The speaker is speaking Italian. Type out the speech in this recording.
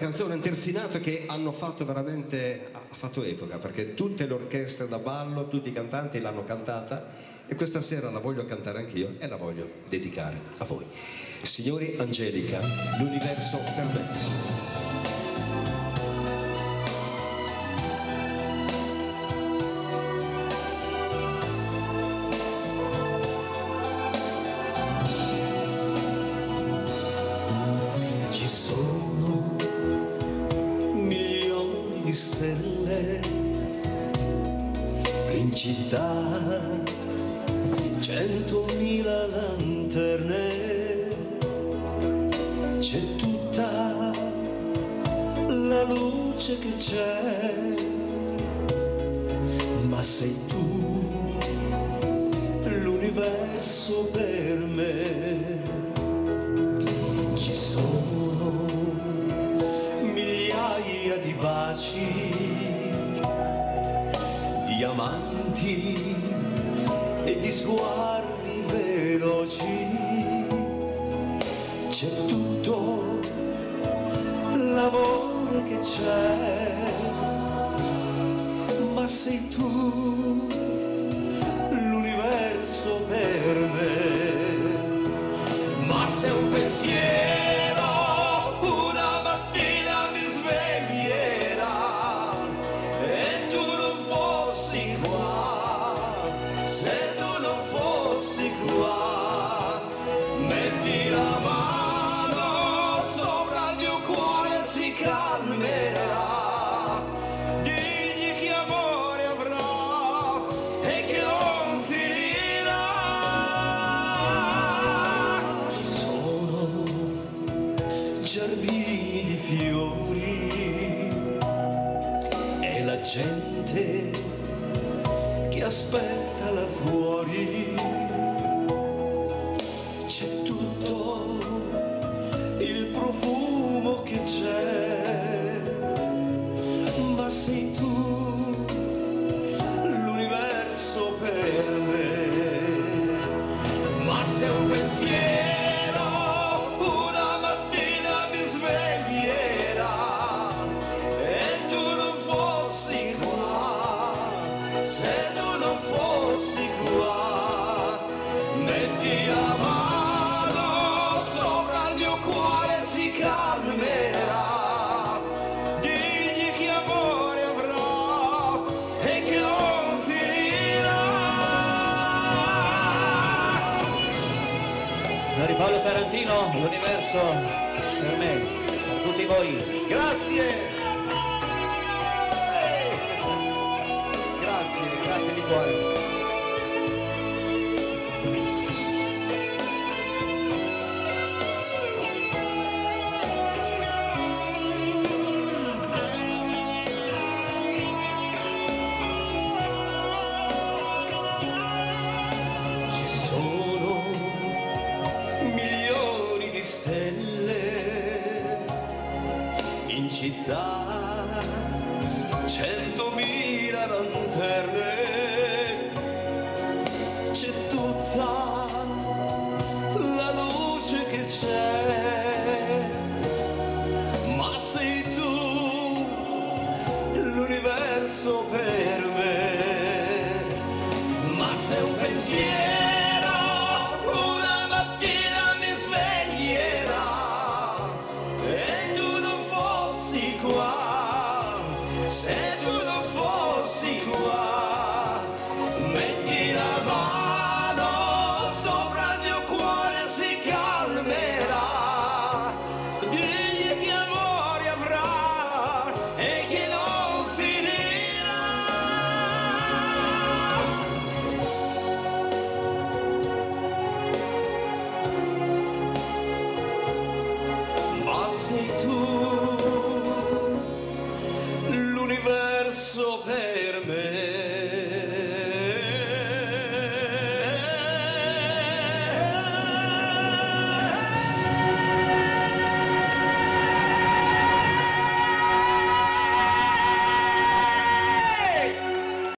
canzone Intersinato che hanno fatto veramente, ha fatto epoca, perché tutte le orchestre da ballo, tutti i cantanti l'hanno cantata e questa sera la voglio cantare anch'io e la voglio dedicare a voi. Signori, Angelica, l'universo per me. Ci sono milioni di stelle in città, 100.000 lanterne, c'è tutta la luce che c'è, ma sei tu l'universo per me. Ci sono migliaia di baci, diamanti e di sguardi veloci, c'è tutto l'amore che c'è, ma sei tu l'universo per me. Ma se un pensiero una mattina mi sveglierà e tu non fossi qua, se tu non fossi qua, metti la mano sopra il mio cuore, si calmerà, digli che amore avrà e che non finirà. Giardini di fiori e la gente che aspetta là fuori, c'è tutto il profumo che c'è, ma sei tu l'universo per me. Ma se un pensiero se tu non fossi qua, metti la mano sopra il mio cuore, si calmerà, digli che amore avrà e che non finirà. Paolo Tarantino, l'universo per me, per tutti voi. Grazie! Grazie di cuore. Ci sono milioni di stelle in città, 100.000 lanterne, c'è tutta la luce che c'è, ma sei tu l'universo per me. Ma se un pensiero una mattina mi sveglierà e tu non fossi qua, se